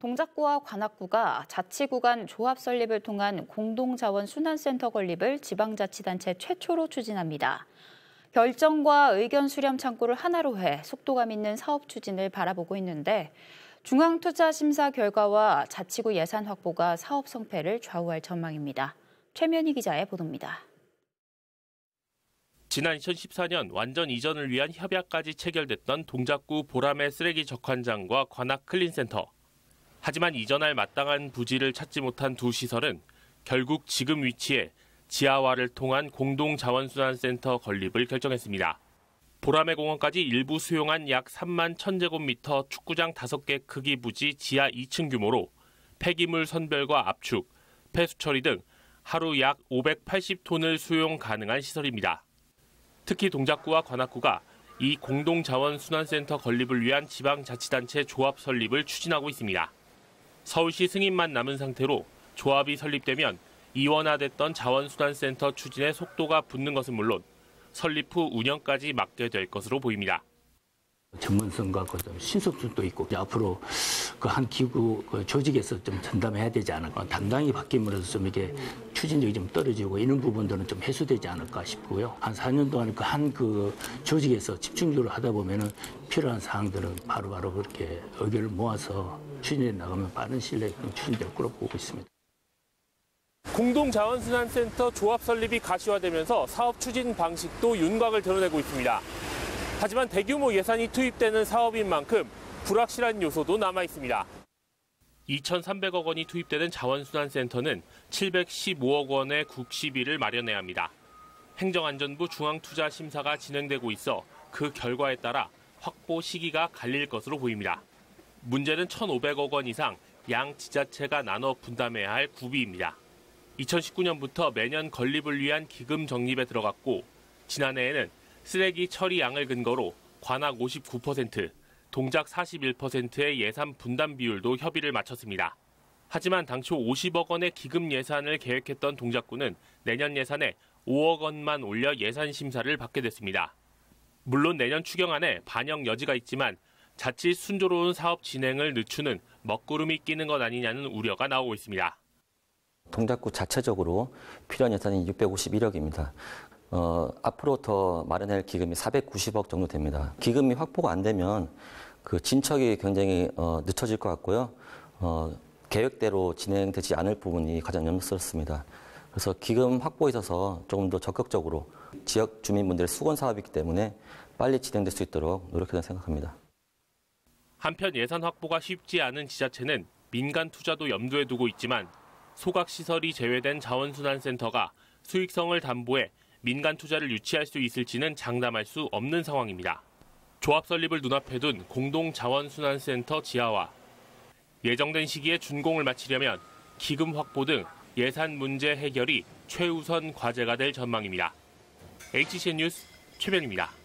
동작구와 관악구가 자치구간 조합 설립을 통한 공동자원순환센터 건립을 지방자치단체 최초로 추진합니다. 결정과 의견 수렴 창구를 하나로 해 속도감 있는 사업 추진을 바라보고 있는데 중앙투자심사 결과와 자치구 예산 확보가 사업 성패를 좌우할 전망입니다. 최면희 기자의 보도입니다. 지난 2014년 완전 이전을 위한 협약까지 체결됐던 동작구 보라매 쓰레기 적환장과 관악 클린센터. 하지만 이전할 마땅한 부지를 찾지 못한 두 시설은 결국 지금 위치에 지하화를 통한 공동자원순환센터 건립을 결정했습니다. 보라매 공원까지 일부 수용한 약 3만 1,000제곱미터 축구장 5개 크기 부지 지하 2층 규모로 폐기물 선별과 압축, 폐수 처리 등 하루 약 580톤을 수용 가능한 시설입니다. 특히 동작구와 관악구가 이 공동자원순환센터 건립을 위한 지방자치단체 조합 설립을 추진하고 있습니다. 서울시 승인만 남은 상태로 조합이 설립되면 이원화됐던 자원순환센터 추진에 속도가 붙는 것은 물론 설립 후 운영까지 맡게 될 것으로 보입니다. 전문성과 신속성도 있고 앞으로 그 한 기구 조직에서 좀 전담해야 되지 않을까. 담당이 바뀜으로써 좀 이게 추진력이 좀 떨어지고 이런 부분들은 좀 해소되지 않을까 싶고요. 한 4년 동안 그 조직에서 집중적으로 하다 보면은 필요한 사항들은 바로바로 그렇게 의견을 모아서 추진해 나가면 빠른 시일 내에 추진될 거로 보고 있습니다. 공동자원순환센터 조합 설립이 가시화되면서 사업 추진 방식도 윤곽을 드러내고 있습니다. 하지만 대규모 예산이 투입되는 사업인 만큼 불확실한 요소도 남아 있습니다. 2,300억 원이 투입되는 자원순환센터는 715억 원의 국시비를 마련해야 합니다. 행정안전부 중앙투자심사가 진행되고 있어 그 결과에 따라 확보 시기가 갈릴 것으로 보입니다. 문제는 1,500억 원 이상 양 지자체가 나눠 분담해야 할 구비입니다. 2019년부터 매년 건립을 위한 기금 적립에 들어갔고 지난해에는 쓰레기 처리 양을 근거로 관악 59%, 동작 41%의 예산 분담 비율도 협의를 마쳤습니다. 하지만 당초 50억 원의 기금 예산을 계획했던 동작구는 내년 예산에 5억 원만 올려 예산 심사를 받게 됐습니다. 물론 내년 추경안에 반영 여지가 있지만 자칫 순조로운 사업 진행을 늦추는 먹구름이 끼는 것 아니냐는 우려가 나오고 있습니다. 동작구 자체적으로 필요한 예산이 651억입니다. 앞으로 더 마련할 기금이 490억 정도 됩니다. 기금이 확보가 안 되면 그 진척이 굉장히 늦춰질 것 같고요. 계획대로 진행되지 않을 부분이 가장 염려스럽습니다. 그래서 기금 확보에 있어서 조금 더 적극적으로 지역 주민분들의 수건 사업이기 때문에 빨리 진행될 수 있도록 노력해야 생각합니다. 한편 예산 확보가 쉽지 않은 지자체는 민간 투자도 염두에 두고 있지만 소각시설이 제외된 자원순환센터가 수익성을 담보해 민간 투자를 유치할 수 있을지는 장담할 수 없는 상황입니다. 조합 설립을 눈앞에 둔 공동자원순환센터 지하화. 예정된 시기에 준공을 마치려면 기금 확보 등 예산 문제 해결이 최우선 과제가 될 전망입니다. HCN 뉴스 최변입니다.